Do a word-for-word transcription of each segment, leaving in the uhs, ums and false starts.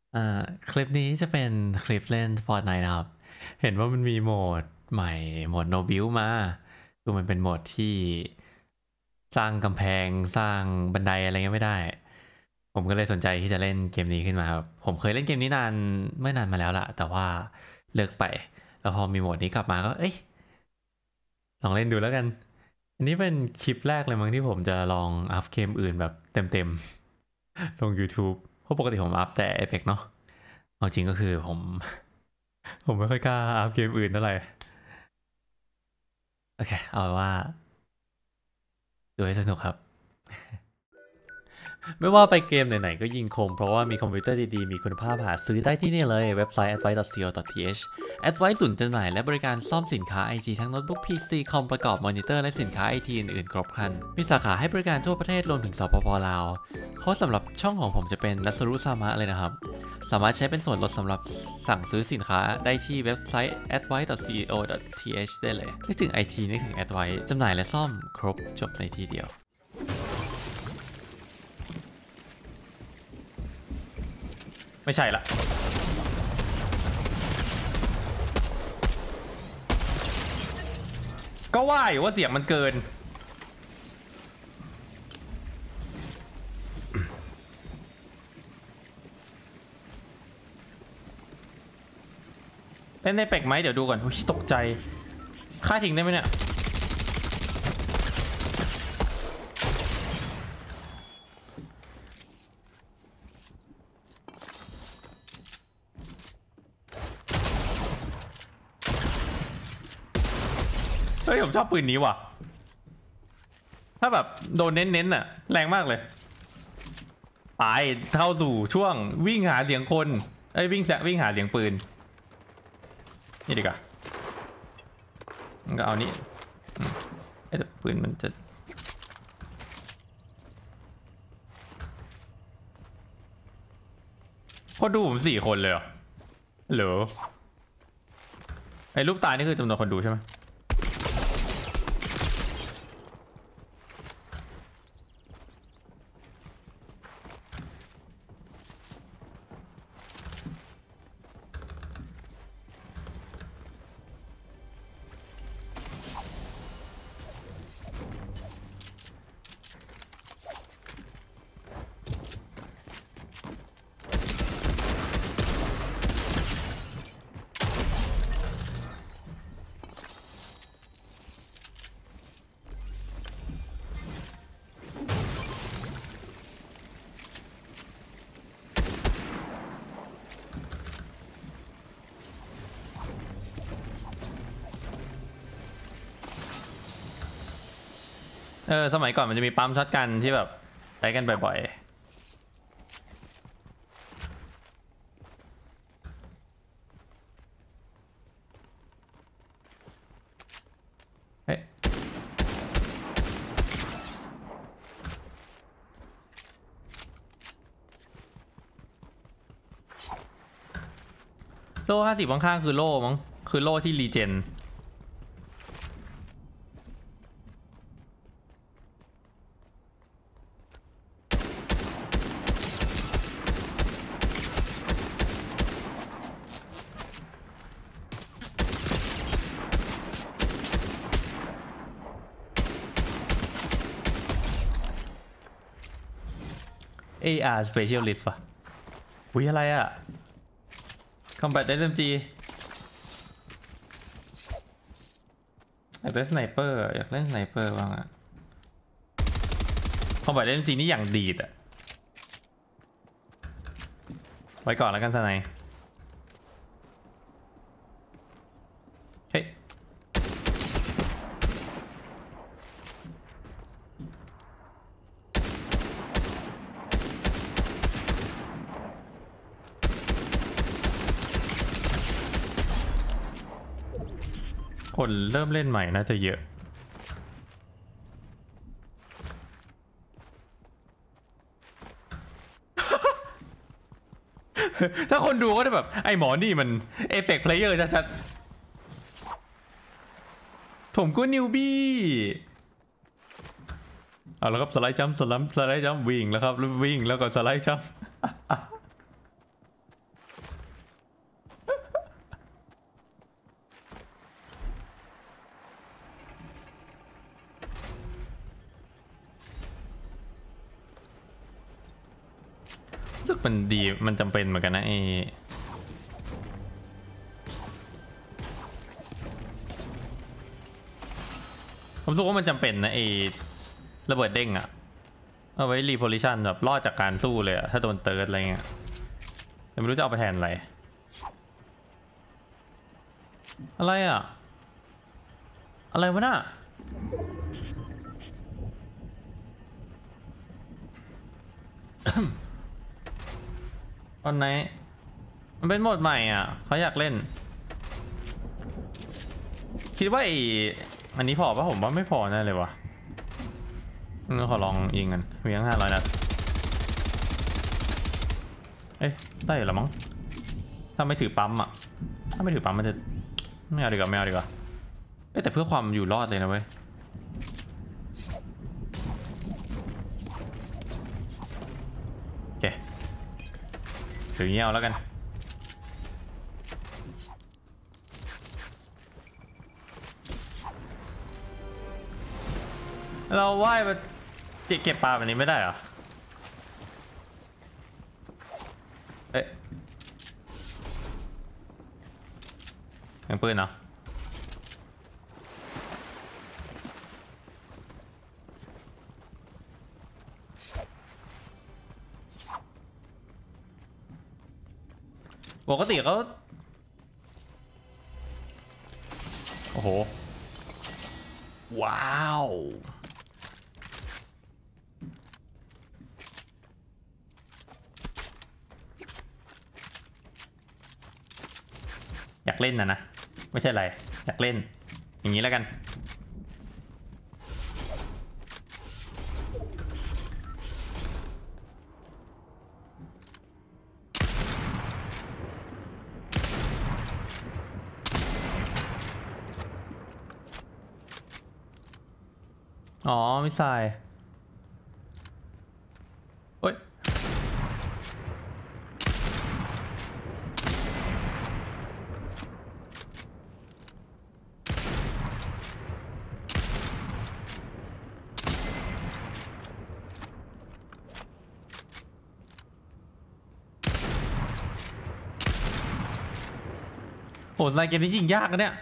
อ่าคลิปนี้จะเป็นคลิปเล่น Fortnite นะครับเห็นว่ามันมีโหมดใหม่โหมด No Build มาคือมันเป็นโหมดที่สร้างกำแพงสร้างบันไดอะไรเงี้ยไม่ได้ผมก็เลยสนใจที่จะเล่นเกมนี้ขึ้นมาครับผมเคยเล่นเกมนี้นานเมื่อนานมาแล้วล่ะแต่ว่าเลิกไปแล้วพอมีโหมดนี้กลับมาก็เอ้ยลองเล่นดูแล้วกันอันนี้เป็นคลิปแรกเลยมั้งที่ผมจะลองอัพเกมอื่นแบบเต็มๆลง YouTube เพราะปกติผมอัพแต่ Apex เนาะ เอาจริงก็คือผมผมไม่ค่อยกล้าอัพเกมอื่นเท่าไหร่โอเคเอาว่าดูให้สนุกครับไม่ว่าไปเกมไหนๆก็ยิงคมเพราะว่ามีคอมพิวเตอร์ดีๆมีคุณภาพหาซื้อได้ที่นี่เลยเว็บไซต์ แอดไวซ์ ดอท ซี โอ ดอท ที เอช แอดไวซ์ ศูนย์จำหน่ายและบริการซ่อมสินค้าไอทีทั้งโน้ตบุ๊ก พี ซี คอมประกอบมอนิเตอร์และสินค้าไอทีอื่นๆครบครันมีสาขาให้บริการทั่วประเทศรวมถึงสปปลาวโค้ดสำหรับช่องของผมจะเป็นนัสรุซามะเลยนะครับสามารถใช้เป็นส่วนลดสำหรับสั่งซื้อสินค้าได้ที่เว็บไซต์ แอดไวซ์ ดอท ซี โอ ดอท ที เอช ได้เลยนึกถึง ไอ ที นึกถึง แอดไวซ์ จำหน่ายและซ่อมครบจบในที่เดียวไม่ใช่ละก็ว่าอยู่ว่าเสียงมันเกินเล่นในเป็กไหมเดี๋ยวดูก่อนตกใจค่าทิ้งได้ไหมเนี่ยเฮ้ยผมชอบปืนนี้ว่ะถ้าแบบโดนเน้นๆน่ะแรงมากเลยตายเข้าสู่ช่วงวิ่งหาเสียงคนไอ้วิ่งแสวิ่งหาเสียงปืนนี่ดีกว่ามันก็เอานี่ไอ้ปืนมันจะพอดูผมสี่คนเลยเหรอหรือไอ้รูปตานี่คือจำนวนคนดูใช่ไหมเออสมัยก่อนมันจะมีปั๊มช็อตกันที่แบบใช้กันบ่อยๆเฮ้ยโล่ห้าสิบข้างๆคือโล่มั้งคือโล่ที่รีเจนเอ อาร์ Specialist ป่ะอุ้ยอะไรอะ Combat เอส เอ็ม จี อยากเล่นสไนเปอร์อยากเล่นสไนเปอร์บ้างอะCombat เอส เอ็ม จี นี่อย่างดีดอะไว้ก่อนแล้วกันสไนเฮ้ยคนเริ่มเล่นใหม่น่าจะเยอะถ้าคนดูก็จะแบบไอ้หมอนี่มันเอเปกเพลเยอร์ชัดๆผมก็นิวบี้เอาแล้วครับสไลด์จัมป์สลัมสไลด์จัมป์วิ่งแล้วครับวิ่งแล้วก็สไลด์จัมป์สึกมันดีมันจำเป็นเหมือนกันนะไอผมรู้สึกว่ามันจำเป็นนะไอระเบิดเด้งอะเอาไว้รีโพลิชันแบบรอดจากการสู้เลยอะถ้าโดนเติร์ดอะไรเงี้ยแต่ไม่รู้จะเอาไปแทนอะไรอะไรอะอะไรวะน่ะตอนไหนมันเป็นโหมดใหม่อ่ะเขาอยากเล่นคิดว่าไออันนี้พอปะผมว่าไม่พอแน่เลยวะงั้นขอลองยิงกันมีทั้งห้าร้อยนัดเอ๊ะได้หรอมั้งถ้าไม่ถือปั๊มอ่ะถ้าไม่ถือปั๊มมันจะไม่เอาดีกว่าไม่เอาดีกว่าเอ๊ะแต่เพื่อความอยู่รอดเลยนะเว้ยโอเคถือเงี้ยเอาแล้วกันเราว่ายมาเก็บปลาแบบนี้ไม่ได้เหรอเอ๊ะยังปืนเนาะปกติเขาโอ้โหว้าวอยากเล่นนะนะไม่ใช่อะไรอยากเล่นอย่างนี้แล้วกันอ๋อมิสไซล์โอ้ยโหสไลด์เกมนี้ยิงยากนะเนี่ย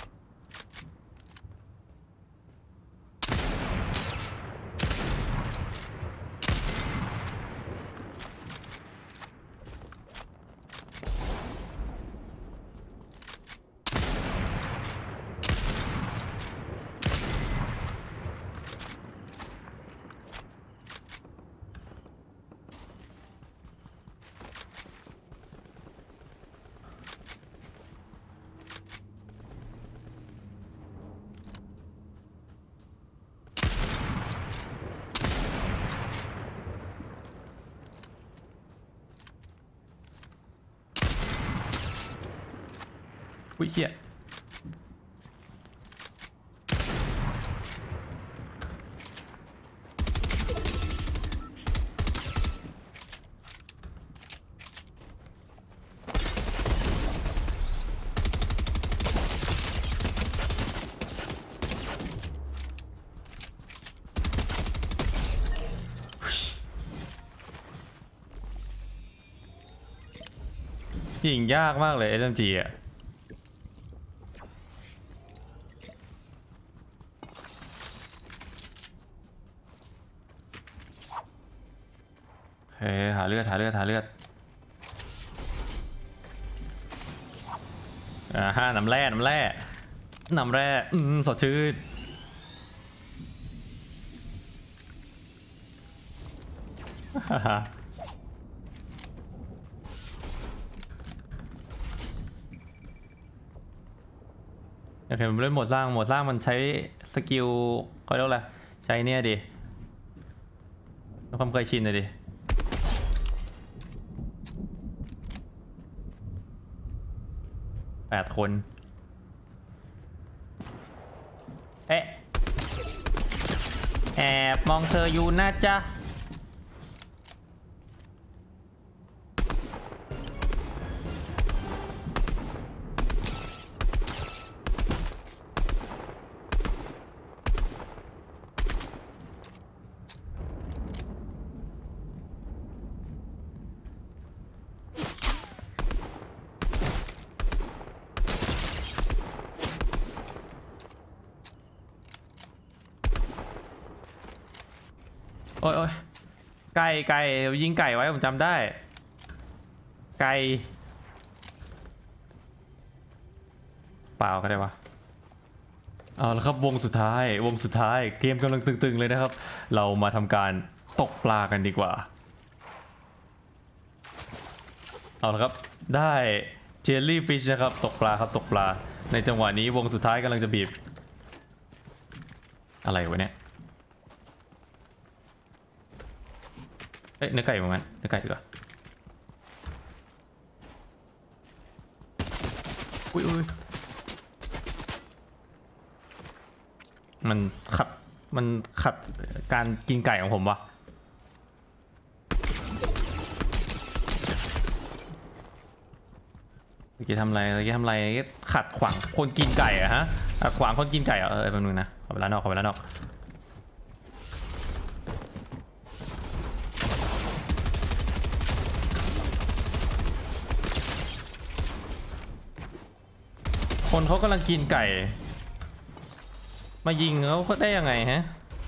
อุ้ยเฮียยิงยากมากเลย เอส เอ็ม จี อ่ะเฮ้ยหาเลือดหาเลือดหาเลือดอ่าฮะน้ำแร่น้ำแร่น้ำแร่อืมสดชื่นฮ่าฮ่าโอเคมันเล่นโหมดสร้างโหมดสร้างมันใช้สกิลเขาเรียกอะไรใช้เนี่ยดิความเคยชินเลยดิแปดคนเอ๊ะแอบมองเธออยู่นะจ๊ะอ้ยโอ้ยไก่ไก่ยิงไก่ไว้ผมจำได้ไก่เปล่าก็ได้วะเอาละครับวงสุดท้ายวงสุดท้ายเกมกำลังตึงๆเลยนะครับเรามาทำการตกปลากันดีกว่าเอาละครับได้เจลลี่ฟิชนะครับตกปลาครับตกปลาในจังหวะนี้วงสุดท้ายกำลังจะบีบอะไรวะเนี่ยเอ้ยเนื้อไก่เหมือนกันเนื้อไก่ดีกว่าอุ้ยอุ้ยมันขัดมันขัดการกินไก่ของผมวะเมื่อกี้ทำอะไรเมื่อกี้ทำอะไรขัดขวางคนกินไก่อะฮะขัดขวางคนกินไก่อะเออแป๊บนึงนะขอเวลานอกขอเวลานอกคนเขากำลังกินไก่มายิงเขาได้ยังไงฮะ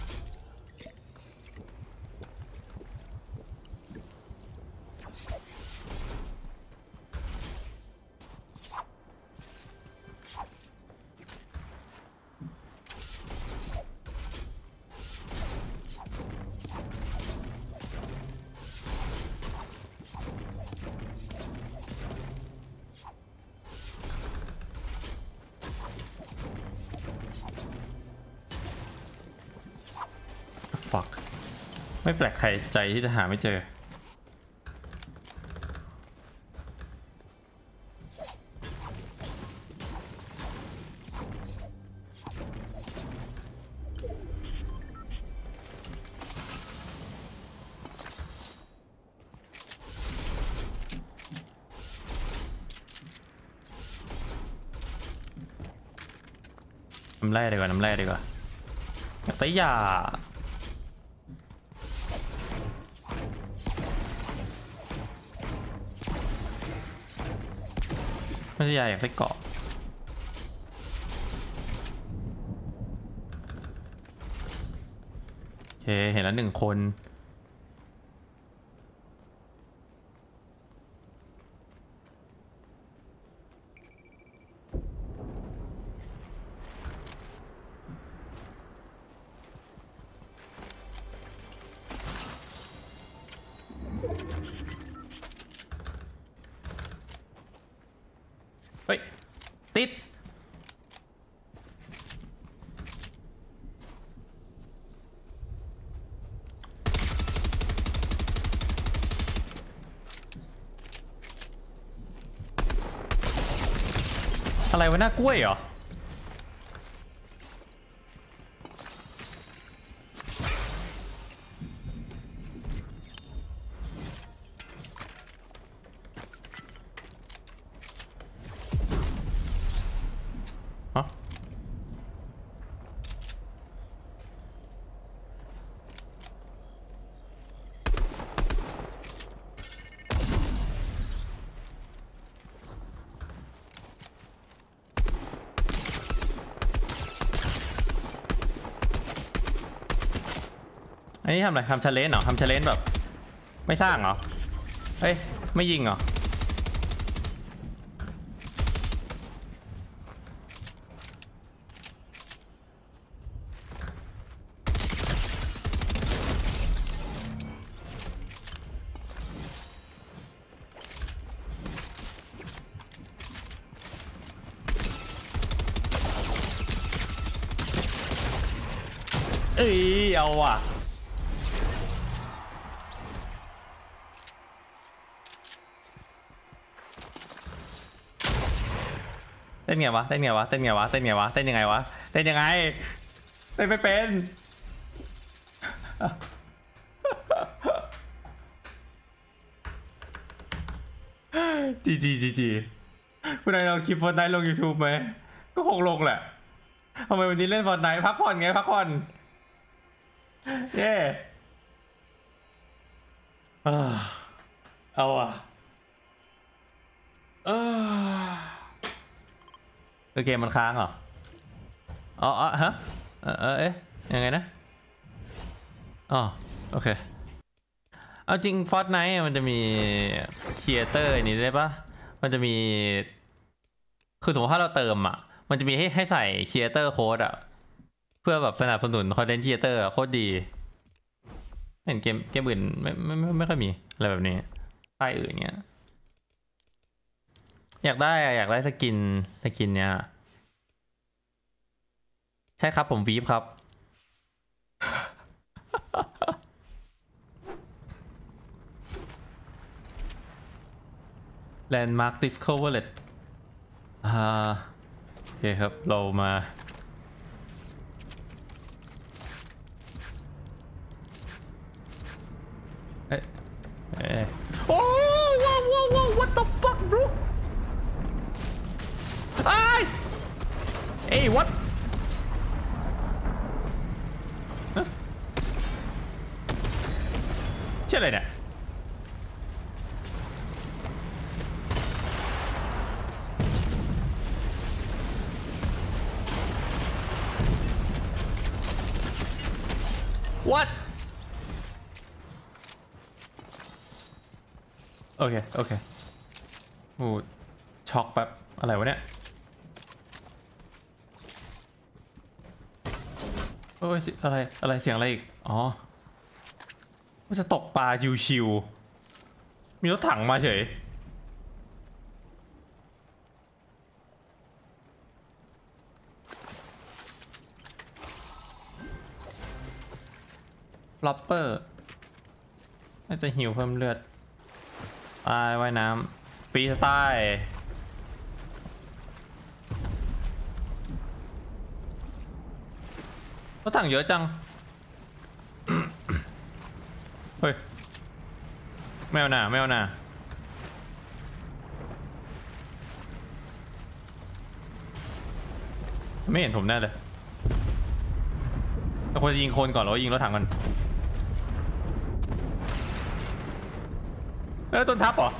ฟักไม่แปลกใครใจที่จะหาไม่เจอน้ำแร่ดีกว่าน้ำแร่ดีกว่าแต่อย่าไม่ใช่ยาอยากได้เกาะโอเคเห็นแล้วหนึ่งคนเฮ้ยติดอะไรวะหน้ากล้วยเหรอฮะอันนี้ทำอะไรทำชาเลนจ์เหรอทำชาเลนจ์แบบไม่สร้างเหรอเฮ้ยไม่ยิงเหรอเอ้ยเอาว่ะเต้นไงวะเต้นไงวะเต้นไงวะเต้นไงวะเต้นยังไงวะเต้นยังไงเต้นไม่เป็นจีจีจีจีคุณนายลองคลิปฟอร์ตไนท์ลง ยูทูบ ไหมก็คงลงแหละทำไมวันนี้เล่นฟอร์ตไนท์พักผ่อนไงพักผ่อนเย่เอาอ่ะเออเกมมันค้างเหรออ๋อฮะเออเอ๊ะยังไงนะอ๋อโอเคเอาจริง Fortnite มันจะมีครีเอเตอร์นี้ได้ปะมันจะมีคือสมมติถ้าเราเติมอ่ะมันจะมีให้ให้ใส่ครีเอเตอร์โค้ดอ่ะเพื่อแบบสนับสนุนคอนเทนต์ครีเอเตอร์โคตรดีเห็นเกมเกมอื่นไม่ไม่ไม่ไม่ค่อยมีอะไรแบบนี้ค่ายอื่นเนี้ยอยากได้อยากได้สกินสกินเนี้ยใช่ครับผมวีฟครับ Landmark Discovered อ่าโอเคครับเรามาเอ๊ะเอ๊ะโอ้ว้าวว้าวว้าว what the fuck bro ไอ้เอ้ย what เชื่ออะไรเนี่ยwhat โอเคโอเคโอ้ช็อกแบบอะไรวะเนี่ยโอ้ยอะไรอะไรเสียงอะไรอีกอ๋อว่าจะตกปลาชิวๆมีรถถังมาเฉยฟลอปเปอร์น่าจะหิวเพิ่มเลือดตายว่ายน้ำฟรีสไตล์รถถังเยอะจัง เฮ้ยไม่เอาหน่าไม่เอาหน่าไม่เห็นผมแน่เลยแต่ควรจะยิงคนก่อนหรือว่ายิงรถถังก่อนเออต้นทับเหรอ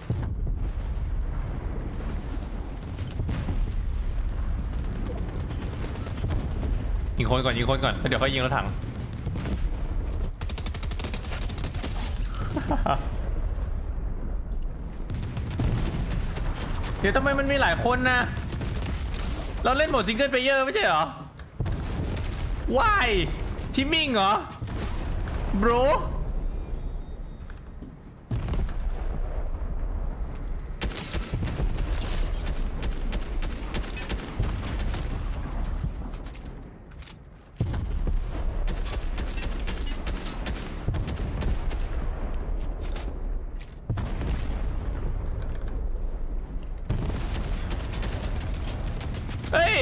ยิงคนก่อนยิงคนก่อนแล้วเดี๋ยวค่อยยิงรถถัง เดี๋ยวทำไมมันมีหลายคนนะเราเล่นโหมดซิงเกิลเพลเยอร์ไม่ใช่เหรอ Why ทิมมิ่งเหรอ bro เฮ้ย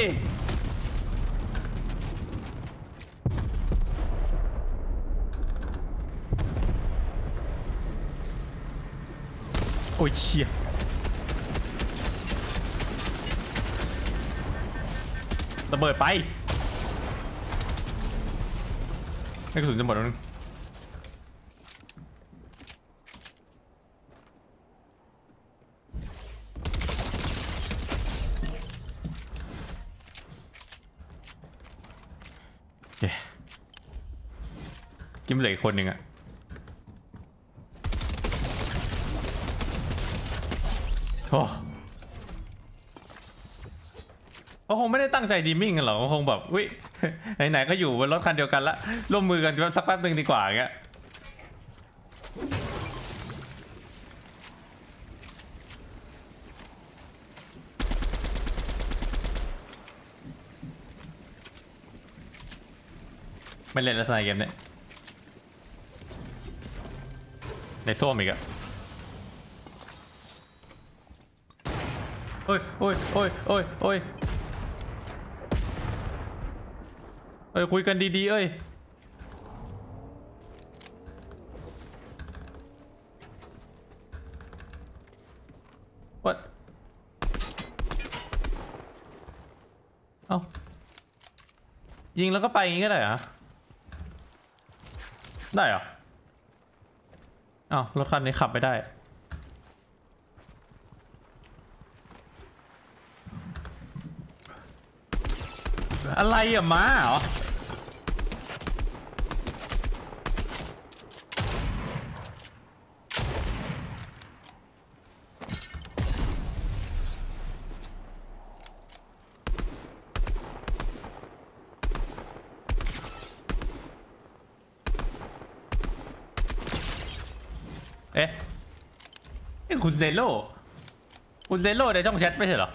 โอ้ยเชี่ยระเบิดไปไม่กระสุนจะหมดแล้วนึงโอเคกิมเหลืออีกคนหนึ่งอะโอ้เขาคงไม่ได้ตั้งใจดีมิ่งกันหรอกเขาคงแบบวิไหนๆก็อยู่บนรถคันเดียวกันละร่วมมือกันสักแป๊บหนึ่งดีกว่าอย่างเงี้ยไม่เล่นลักษณะเกมเนี่ยในส้วมอีกอะโอ้ยโอ้ยโอ้ยโอ้ยโอ้ยเอ้ยคุยกันดีๆเอ้ยวัดเอ้ายิงแล้วก็ไปอย่างงี้ก็ได้เหรอได้เหรออ้าวรถคันนี้ขับไปได้อะไรอ่ะม้าเหรออ๊ะนี่คุณเซโร่คุณเซโร่ในช่องแชทไม่ใช่เหรอ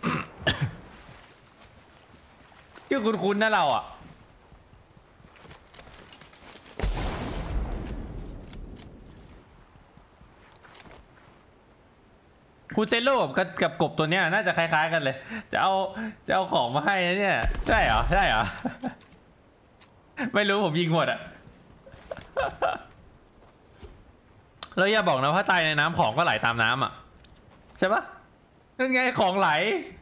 ชื่อคุณคุณนะเราอ่ะคุณเซโร่กับกับกบตัวเนี้ยน่าจะคล้ายๆกันเลยจะเอาจะเอาของมาให้นะเนี่ยใช่เหรอใช่เหรอ ไม่รู้ผมยิงหมดอ่ะ แล้วอย่าบอกนะว่าตายในน้ำของก็ไหลตามน้ำอ่ะใช่ปะนั่นไงของไหล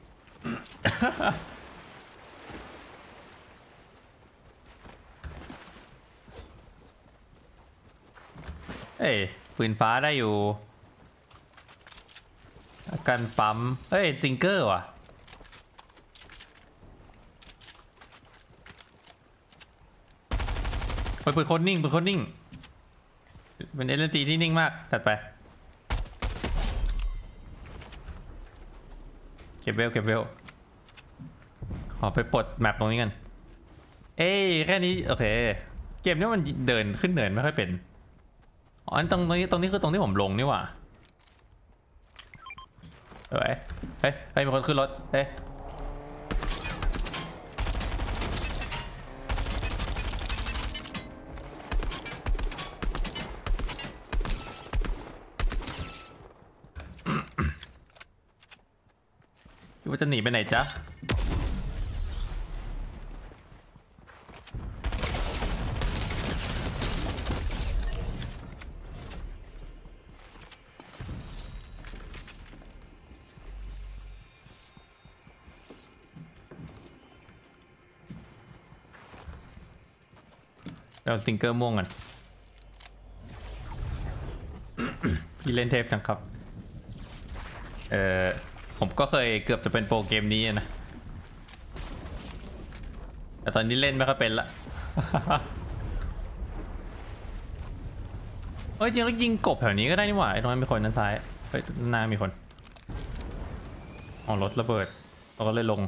เอ้ยปืนฟ้าได้อยู่กันปั๊มเฮ้ยซิงเกอร์ว่ะไปปืนโคตรนิ่งปืนโคตรนิ่งเป็นเอลตีที่นิ่งมากตัดไปเก็บเวลเก็บเวลขอไปปลดแมปตรงนี้กันเอ้ยแค่นี้โอเคเกมนี้มันเดินขึ้นเนินไม่ค่อยเป็นอ๋อตรงนี้ตรงนี้คือตรงที่ผมลงนี่หว่าเฮ้ยเฮ้ยเฮ้ยมีคนขึ้นรถเฮ้ยว่าจะหนีไปไหนจ๊ะเราสติงเกอร์ม่วงกัน พี่เล่นเทพจังครับเออผมก็เคยเกือบจะเป็นโปรเกมนี้นะแต่ตอนนี้เล่นไม่ค่อยเป็นละ เฮ้ยจริงแล้วยิงกบแถวนี้ก็ได้นี่หว่าไอ้ตรงนั้นมีคนด้านซ้ายเฮ้ยหน้ามีคนอ๋อรถระเบิดเราก็เลยลง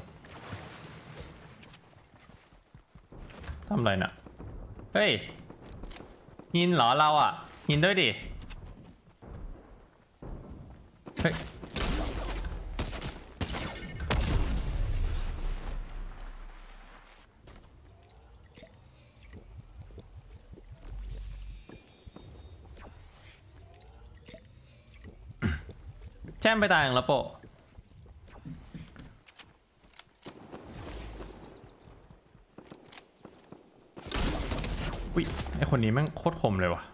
ทำอะไรน่ะเฮ้ยหินเหรอเราอ่ะหินด้วยดิเฮ้ยแช่มไปตายอย่างละโปะอุ้ยไอคนนี้แม่งโคตรคมเลยว่ะ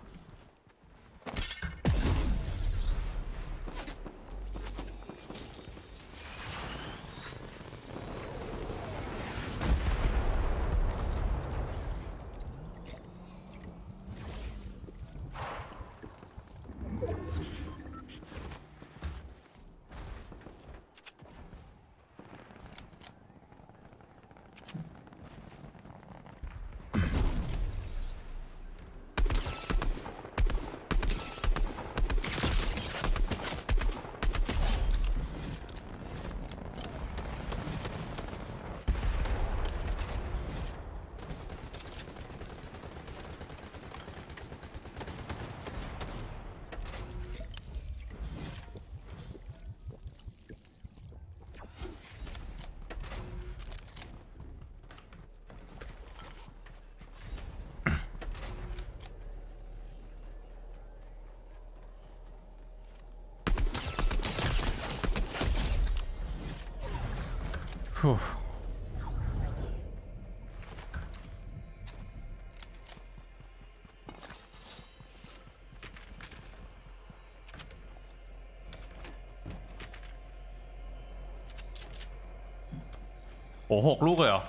โอ้หกลูกเลยเหรอ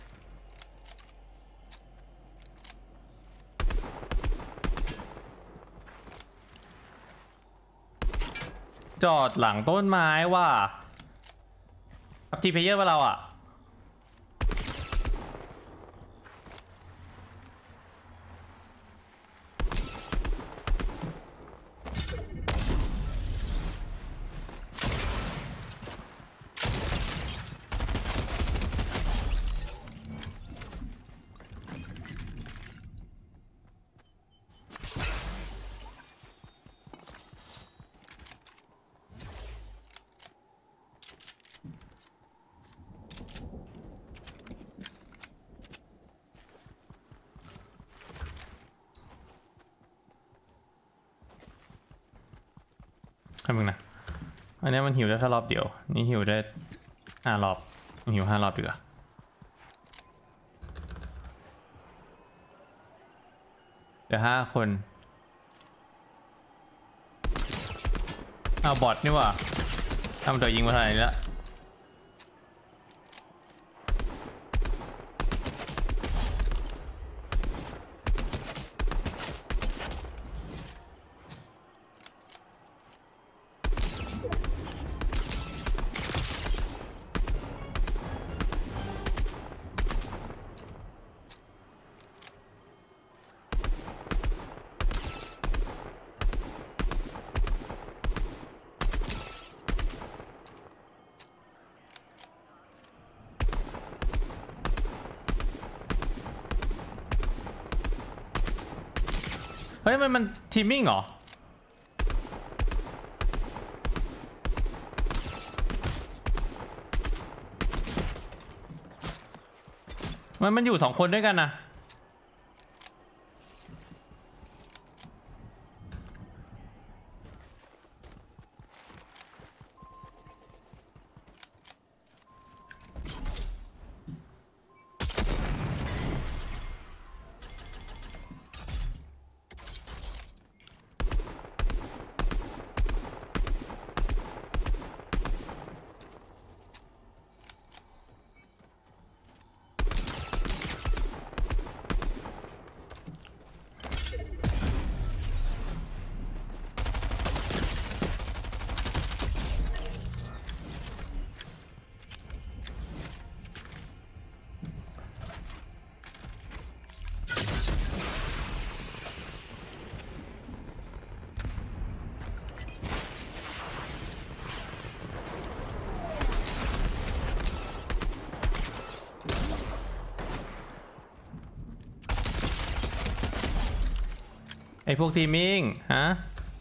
จอดหลังต้นไม้ว่ะอัพทีเพเยอร์มาเราอ่ะให้มึงนะอันนี้มันหิวได้แค่รอบเดียวนี่หิวได้ห้ารอบหิวห้ารอบดีกว่าเดี๋ยวห้าคนเอาบอทนี่ว่ะทำตัวยิงมาเท่าไหร่แล้วเฮ้ยมันมันทีมมิ่งเหรอมันมันอยู่สองคนด้วยกันนะไอพวกทีมมิ่งฮะ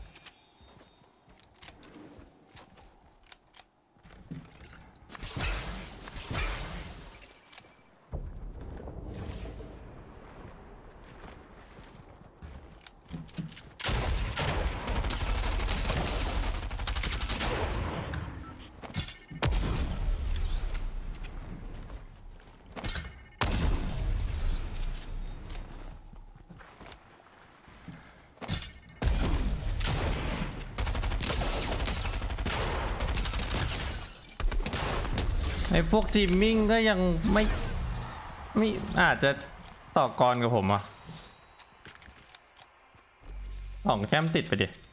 ไอพวกทีมมิ่งก็ยังไม่ไม่อาจจะต่อกรกับผมอ่ะสองแชมป์ติดไปดิ